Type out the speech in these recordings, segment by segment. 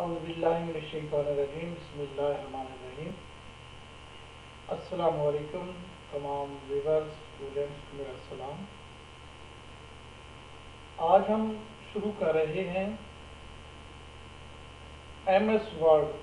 अऊज़ुबिल्लाहिमिनश्शैतानिर्रजीम बिस्मिल्लाहिर्रहमानिर्रहीम। अस्सलामु अलैकुम तमाम व्यूअर्स स्टूडेंट्स को मेरा सलाम। आज हम शुरू कर रहे हैं एमएस वर्ड।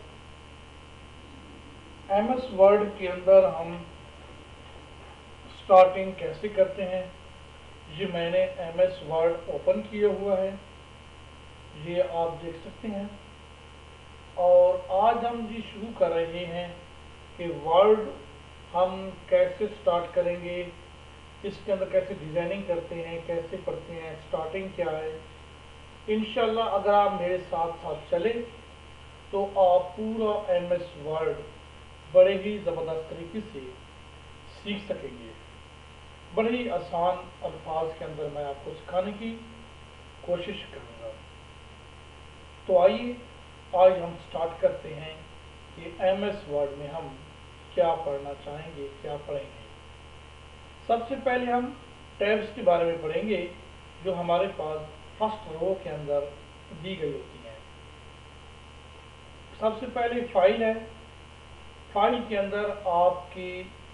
एमएस वर्ड के अंदर हम स्टार्टिंग कैसे करते हैं, ये मैंने एमएस वर्ड ओपन किया हुआ है, ये आप देख सकते हैं। और आज हम जी शुरू कर रहे हैं कि वर्ड हम कैसे स्टार्ट करेंगे, इसके अंदर कैसे डिज़ाइनिंग करते हैं, कैसे पढ़ते हैं, स्टार्टिंग क्या है। इंशाल्लाह अगर आप मेरे साथ साथ चले तो आप पूरा एमएस वर्ड बड़े ही ज़बरदस्त तरीके से सीख सकेंगे। बड़े ही आसान अल्फाज के अंदर मैं आपको सिखाने की कोशिश करूँगा। तो आइए आज हम स्टार्ट करते हैं कि एमएस वर्ड में हम क्या पढ़ना चाहेंगे, क्या पढ़ेंगे। सबसे पहले हम टैब्स के बारे में पढ़ेंगे जो हमारे पास फर्स्ट रो के अंदर दी गई होती हैं। सबसे पहले फाइल है। फाइल के अंदर आपकी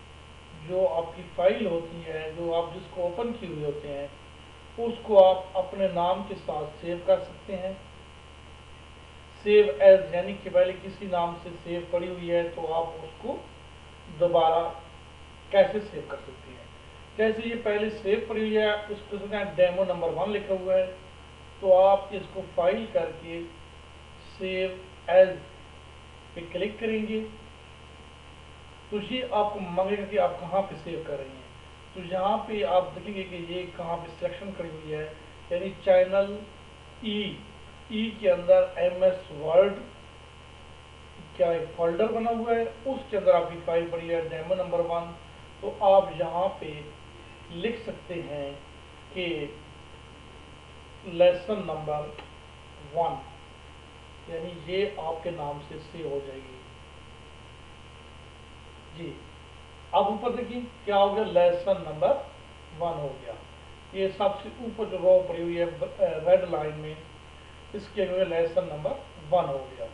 फाइल होती है, जो आप जिसको ओपन किए हुए होते हैं, उसको आप अपने नाम के साथ सेव कर सकते हैं। सेव एज यानी कि पहले किसी नाम से सेव पड़ी हुई है तो आप उसको दोबारा कैसे सेव कर सकते हैं। जैसे ये पहले सेव पड़ी हुई है, उसको डेमो नंबर 1 लिखा हुआ है, तो आप इसको फाइल करके सेव एज पे क्लिक करेंगे तो ये आपको मांगेगा कि आप कहाँ पे सेव कर रहे हैं। तो यहाँ पे आप देखेंगे कि ये कहाँ पे सिलेक्शन करी हुई है, यानी चैनल ई के अंदर एमएस वर्ड क्या एक फोल्डर बना हुआ है, उसके अंदर आपकी फाइल पड़ी है डेमो नंबर 1। तो आप यहाँ पे लिख सकते हैं कि लेसन नंबर 1, यानी ये आपके नाम से सेव हो जाएगी जी। अब ऊपर देखिए क्या हो गया, लेसन नंबर 1 हो गया। ये सबसे ऊपर जो रो पड़ी हुई है रेड लाइन में, इसके लिए लेसन नंबर 1 हो गया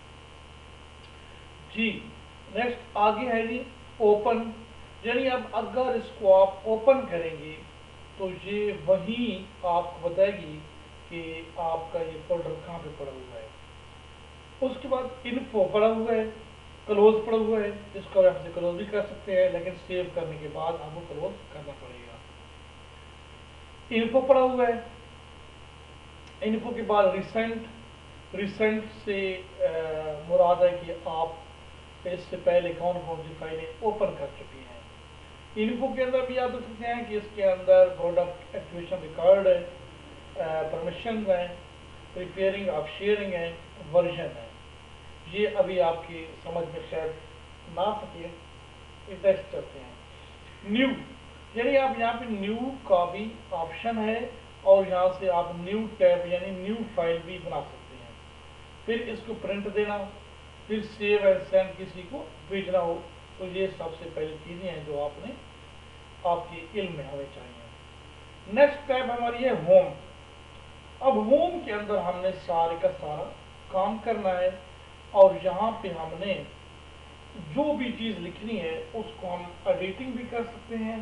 जी। नेक्स्ट आगे है जी ओपन, यानी अब अगर इसको आप ओपन करेंगे तो ये वही आपको बताएगी कि आपका ये फोल्डर कहाँ पे पड़ा हुआ है। उसके बाद इन्फो पड़ा हुआ है, क्लोज पड़ा हुआ है, इसको आप से क्लोज भी कर सकते हैं, लेकिन सेव करने के बाद आपको क्लोज करना पड़ेगा। इन्फो पड़ा हुआ है, इन्फो के बाद रिसेंट से मुराद है कि आप इससे पहले कौन कौन सी फाइलें ओपन कर चुकी हैं। इन्फो के अंदर भी आप देख सकते हैं कि इसके अंदर प्रोडक्ट एक्टिवेशन रिकॉर्ड है, परमिशन है, प्रिपेयरिंग ऑफ शेयरिंग है, वर्जन है। ये अभी आपकी समझ में शायद ना सके, टेस्ट करते हैं। न्यू, यानी आप यहाँ पे न्यू का भी ऑप्शन है और यहाँ से आप न्यू टैब यानी न्यू फाइल भी बना सकते हैं। फिर इसको प्रिंट देना, फिर सेव एंड सेंड किसी को भेजना हो, तो ये सबसे पहली चीज़ें हैं जो आपने आपके इल्म में होनी चाहिए। नेक्स्ट टैब हमारी है होम। अब होम के अंदर हमने सारे का सारा काम करना है और यहाँ पे हमने जो भी चीज़ लिखनी है उसको हम एडिटिंग भी कर सकते हैं,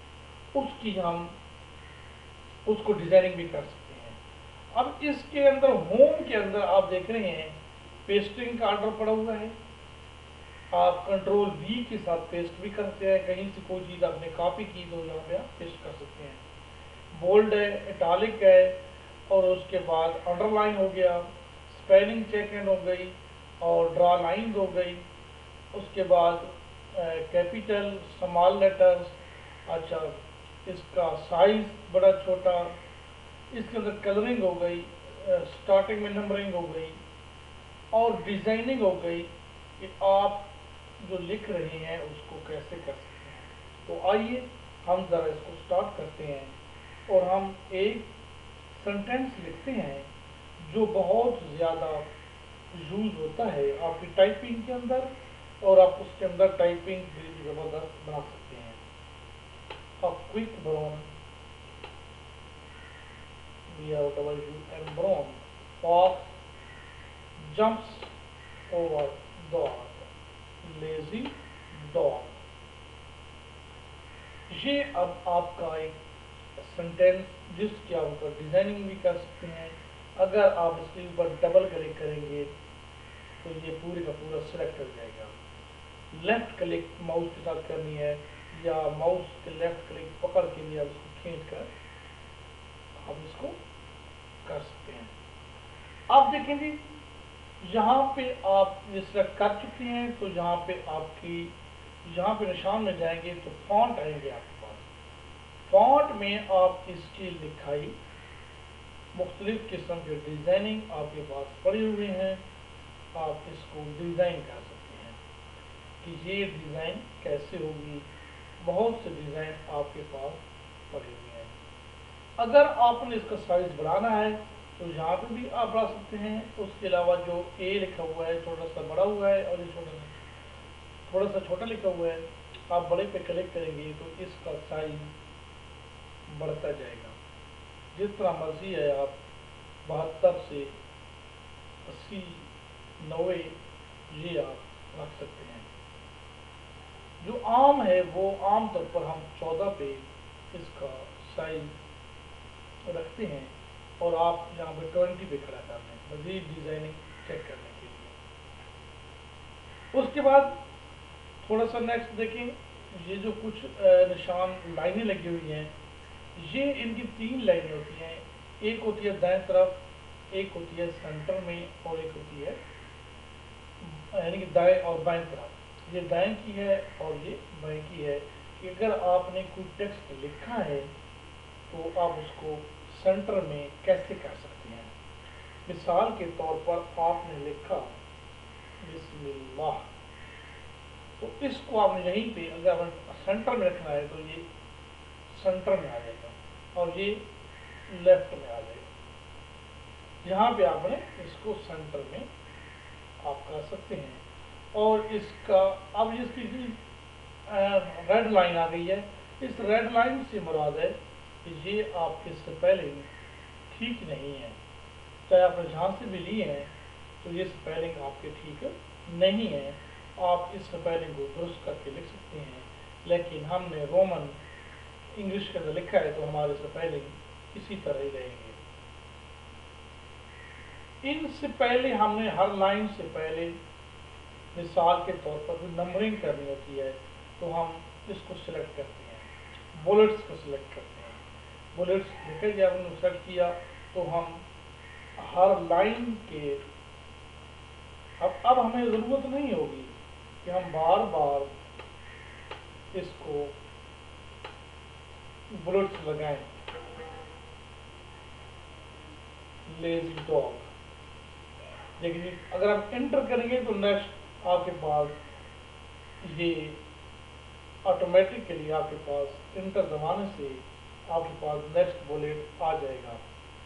उसको डिजाइनिंग भी कर सकते हैं। अब इसके अंदर होम के अंदर आप देख रहे हैं पेस्टिंग का ऑर्डर पड़ा हुआ है। आप कंट्रोल V के साथ पेस्ट भी कर सकते हैं, कहीं से कोई चीज़ आपने कॉपी की तो यहाँ पे आप पेस्ट कर सकते हैं। बोल्ड है, इटालिक है, और उसके बाद अंडरलाइन हो गया, स्पेलिंग चेक एंड हो गई, और ड्रा लाइन हो गई। उसके बाद कैपिटल स्मॉल लेटर्स, अच्छा इसका साइज बड़ा छोटा, इसके अंदर कलरिंग हो गई, स्टार्टिंग में नंबरिंग हो गई, और डिजाइनिंग हो गई कि आप जो लिख रहे हैं उसको कैसे कर सकते हैं। तो आइए हम ज़रा इसको स्टार्ट करते हैं और हम एक सेंटेंस लिखते हैं जो बहुत ज़्यादा यूज होता है आपकी टाइपिंग के अंदर, और आप उसके अंदर टाइपिंग भी ज़बरदस्त बना सकते हैं। A quick brown, BROWN, fox jumps over dog, lazy dog. ये अब आपका एक सेंटेंस जिसकी आप ऊपर डिजाइनिंग भी कर सकते हैं। अगर आप इसके ऊपर डबल क्लिक करेंगे तो ये पूरे का पूरा सिलेक्ट हो जाएगा। लेफ्ट क्लिक माउस के साथ करनी है या माउस के लेफ्ट क्लिक पकड़ के लिए आप इसको खींच कर आप इसको कर सकते हैं। आप देखें जी, यहाँ पे आप ये सिलेक्ट कर चुके हैं तो यहाँ पे आपकी यहाँ पे निशान में जाएंगे तो फॉन्ट आएंगे आपके पास। फॉन्ट में आप इसकी लिखाई मुख्तलिफ किस्म के डिजाइनिंग आपके पास पड़े हुए हैं। आप इसको डिजाइन कर सकते हैं कि ये डिजाइन कैसे होगी। बहुत से डिजाइन आपके पास पड़े हुए हैं। अगर आपने इसका साइज बढ़ाना है तो यहाँ पे भी आप बढ़ा सकते हैं। उसके अलावा जो ए लिखा हुआ है थोड़ा सा बड़ा हुआ है और ये थोड़ा सा छोटा लिखा हुआ है, आप बड़े पे क्लिक करेंगे तो इसका साइज बढ़ता जाएगा। जिस तरह मर्जी है आप 72 से 80, 90 ये आप रख सकते हैं। जो आम है वो आम तौर पर हम 14 पे इसका साइज रखते हैं और आप यहाँ पे 20 पे खड़ा कर दें मजीद डिजाइनिंग चेक करने के लिए। उसके बाद थोड़ा सा नेक्स्ट देखें, ये जो कुछ निशान लाइनें लगी हुई हैं, ये इनकी 3 लाइनें होती हैं। एक होती है दाएं तरफ, एक होती है सेंटर में और एक होती है यानी कि दाएं और बाएं तरफ। ये दाएं की है और ये बाएं की है कि अगर आपने कोई टेक्स्ट लिखा है तो आप उसको सेंटर में कैसे कर सकते हैं। मिसाल के तौर पर आपने लिखा बिस्मिल्लाह, तो इसको आपने यहीं पे अगर आपने सेंटर में रखना है तो ये सेंटर में आ जाएगा और ये लेफ्ट में आ जाएगा। यहाँ पे आपने इसको सेंटर में आप कर सकते हैं। और इसका अब इसकी रेड लाइन आ गई है। इस रेड लाइन से मुराद है कि ये आपके स्पेलिंग ठीक नहीं है। चाहे आपने जहाँ से भी लिए हैं तो ये स्पेलिंग आपके ठीक नहीं है। आप इस स्पेलिंग को दुरुस्त करके लिख सकते हैं, लेकिन हमने रोमन इंग्लिश के अंदर लिखा है तो हमारे स्पेलिंग इसी तरह ही रहेंगे। इनसे पहले हमने हर लाइन से पहले मिसाल के तौर पर भी नंबरिंग करनी होती है तो हम इसको सिलेक्ट करते हैं, बुलेट्स को सिलेक्ट करते हैं। बुलेट्स देखिए जब हमने सेलेक्ट किया तो हम हर लाइन के अब हमें ज़रूरत नहीं होगी कि हम बार बार इसको बुलेट्स लगाएं। लेजी डॉग देखिए, अगर आप एंटर करेंगे तो नेक्स्ट आपके पास ये ऑटोमेटिकली आपके पास इंटर दबाने से आपके पास नेक्स्ट बुलेट आ जाएगा।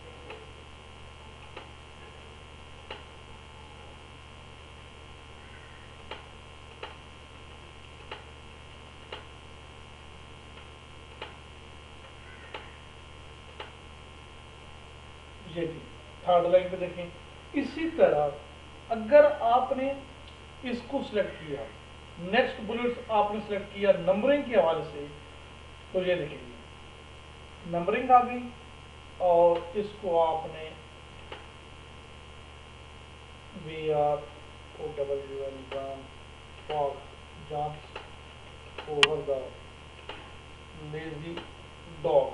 ये थी थर्ड लाइन पे देखें। इसी तरह अगर आपने इसको सिलेक्ट किया, नेक्स्ट बुलेट्स आपने सिलेक्ट किया नंबरिंग के हवाले से, तो ये देखेंगे नंबरिंग आ गई और इसको आपने over the lazy dog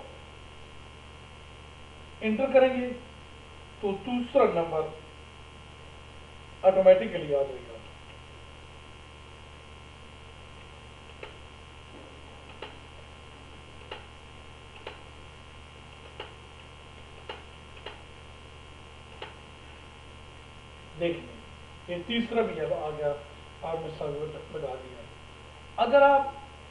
enter करेंगे तो दूसरा नंबर ऑटोमेटिकली आ जाएगा। देखिए ये तीसरा भी अब आ गया, आपने सर्वर लगा दिया। अगर आप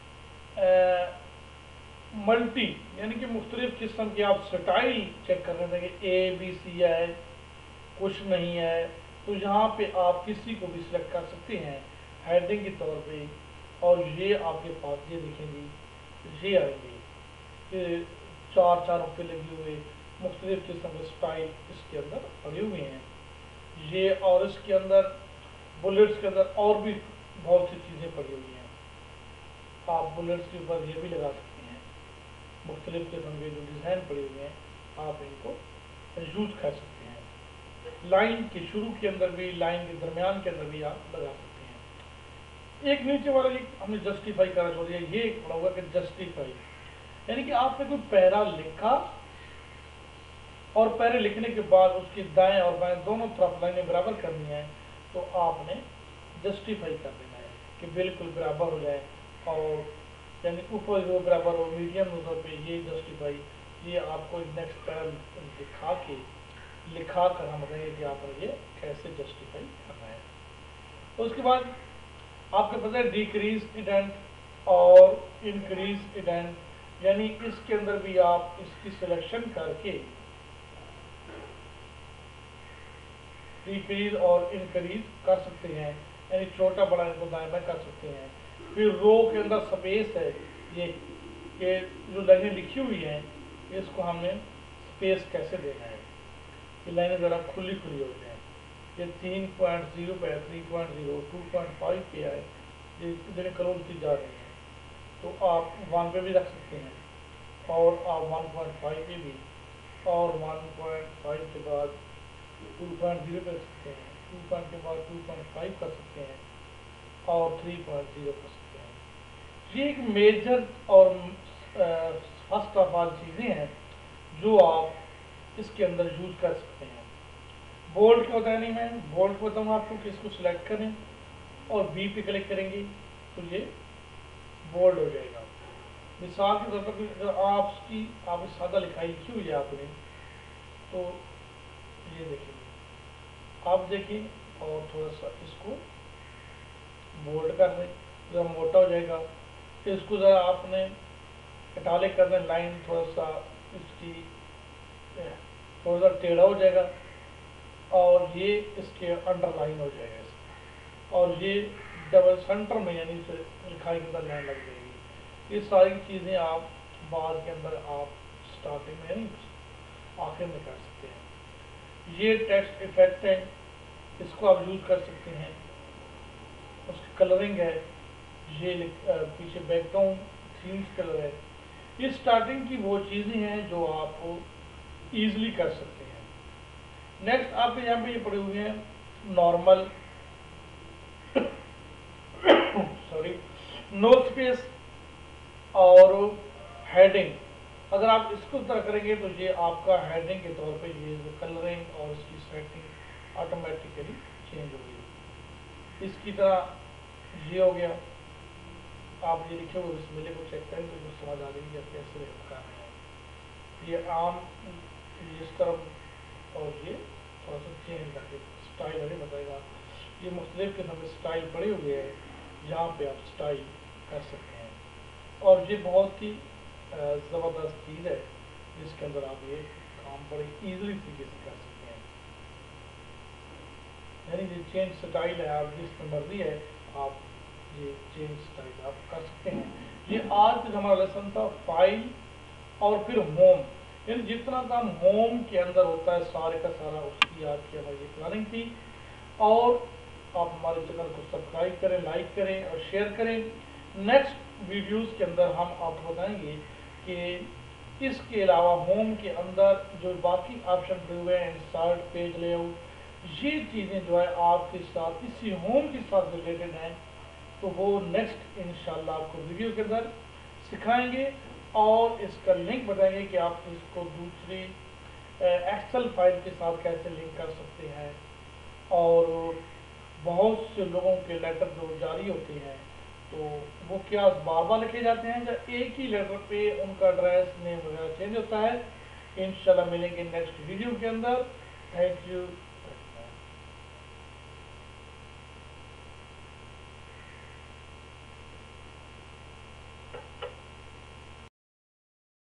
मल्टी यानी कि मुख्तलिफ किस्म की आप स्टाइल चेक कर रहे थे कि ABC है कुछ नहीं है, तो यहाँ पे आप किसी को भी सिलेक्ट कर सकते हैं हेडिंग के तौर पे। और ये आपके पास ये देखेंगे ये आएंगे ये चारों पे लगे हुए मुख्तलिफ किस्म के स्टाइल इसके अंदर पड़े हुए हैं। ये और इसके अंदर बुलेट्स के अंदर और भी बहुत सी चीज़ें पड़ी हुई हैं, आप बुलेट्स के ऊपर ये भी लगा सकते हैं, मुख्तलिफ किस्म के जो डिज़ाइन पड़े हुए हैं आप इनको यूज़ कर सकते हैं। लाइन के शुरू के अंदर भी, लाइन के दरमियान के अंदर भी आप लगा सकते हैं। एक नीचे वाला ये हमने जस्टिफाई करा छोड़ दिया, ये एक पड़ा हुआ कि जस्टिफाई, यानी कि आपने कोई पैरा लिखा और पैरे लिखने के बाद उसकी दाएं और बाएं दोनों तरफ लाइनें बराबर करनी है, तो आपने जस्टिफाई कर देना है कि बिल्कुल बराबर हो जाए, और यानी ऊपर जो बराबर हो, मीडियम नोजर पे ये जस्टिफाई, ये आपको नेक्स्ट पैरा दिखा के लिखा कर हम बताएंगे कि आपने ये कैसे जस्टिफाई करना है। तो उसके बाद आपके पता है डिक्रीज इडेंट और इंक्रीज इडेंट, यानी इसके अंदर भी आप इसकी सिलेक्शन करके डिक्रीज और इंक्रीज कर सकते हैं, यानी छोटा बड़ा इनको दाएं बाएं कर सकते हैं। फिर रो के अंदर स्पेस है, ये जो लाइनें लिखी हुई हैं इसको हमने स्पेस कैसे देना है, ये लाइनें ज़रा खुली खुली हो जाए, ये 3.0 पे है, 3.0, 2.5 पे है, ये इतने क्लोज की जा रही हैं, तो आप 1 पे भी रख सकते हैं, और आप 1.5 पे भी, और 1.5 के बाद 2.0 कर सकते हैं, 2 के बाद 2.5 कर सकते हैं, और 3.0 कर सकते हैं। ये एक मेजर और फर्स्ट ऑफ ऑल चीज़ें हैं जो आप इसके अंदर यूज़ कर सकते हैं। बोल्ड क्या होता है, नहीं मैं बोल्ड को बताऊँ आपको कि इसको सिलेक्ट करें और बी पे क्लिक करेंगे तो ये बोल्ड हो जाएगा। मिसाल के तौर पर अगर आप सादा लिखाई लिखी हुई है आपने, तो ये देखिए, आप देखिए, और थोड़ा सा इसको बोल्ड कर दें, ज़रा मोटा हो जाएगा। फिर इसको ज़रा आपने इटालिक कर दें, लाइन थोड़ा सा इसकी थोड़ा सा टेढ़ा हो जाएगा, और ये इसके अंडरलाइन हो जाएगा इसका, और ये डबल सेंटर में यानी से लिखाई के अंदर लाइन लग जाएगी। ये सारी चीज़ें आप बाद के अंदर आप स्टार्टिंग में यानी आखिर में कर सकते हैं। ये टेक्स्ट इफेक्ट है, इसको आप यूज़ कर सकते हैं। उसकी कलरिंग है, ये पीछे बैकग्राउंड थीम्स कलर है। ये स्टार्टिंग की वो चीज़ें हैं जो आप ईजिली कर सकते हैं। नेक्स्ट आपके यहाँ पे ये पड़े हुए हैं नॉर्मल सॉरी नो स्पेस और हेडिंग। अगर आप इसको तरह करेंगे तो ये आपका हेडिंग के तौर पे ये जो कलरिंग और इसकी सेटिंग ऑटोमेटिकली चेंज होगी। इसकी तरह ये हो गया, आप ये लिखे हुए बिस्मिल्लाह को चेक करें तो समझ आ जाएगी आप कैसे लिखा है। ये आम इस तरफ, और ये थोड़ा सा चेंज करके स्टाइल अभी बताएगा। ये मुख्तलिफ किस्म के स्टाइल पड़े हुए हैं, यहाँ पे आप स्टाइल कर सकते हैं, और ये बहुत ही ज़बरदस्त चीज़ है जिसके अंदर आप ये काम बड़े ईजिली तरीके से कर सकते हैं। यानी ये चेंज स्टाइल है, आप जिस मर्जी है आप ये चेंज स्टाइल आप कर सकते हैं। ये आज तक हमारा लेसन था फाइल और फिर होम, यानी जितना काम होम के अंदर होता है सारे का सारा उसकी आज की हमारी प्लानिंग थी। और आप हमारे चैनल को सब्सक्राइब करें, लाइक करें और शेयर करें। नेक्स्ट वीडियोस के अंदर हम आपको बताएंगे कि इसके अलावा होम के अंदर जो बाकी ऑप्शन दिए हुए हैं, इंसर्ट, पेज लेआउट, ये चीज़ें जो है आपके साथ इसी होम के साथ रिलेटेड हैं, तो वो नेक्स्ट इंशाल्लाह आपको वीडियो के अंदर सिखाएंगे और इसका लिंक बताएंगे कि आप इसको दूसरी एक्सेल फाइल के साथ कैसे लिंक कर सकते हैं। और बहुत से लोगों के लेटर जो जारी होते हैं तो वो क्या बार बार लिखे जाते हैं या एक ही लेटर पे उनका एड्रेस नेम वगैरह चेंज होता है। इंशाल्लाह मिलेंगे नेक्स्ट वीडियो के अंदर। Thank you.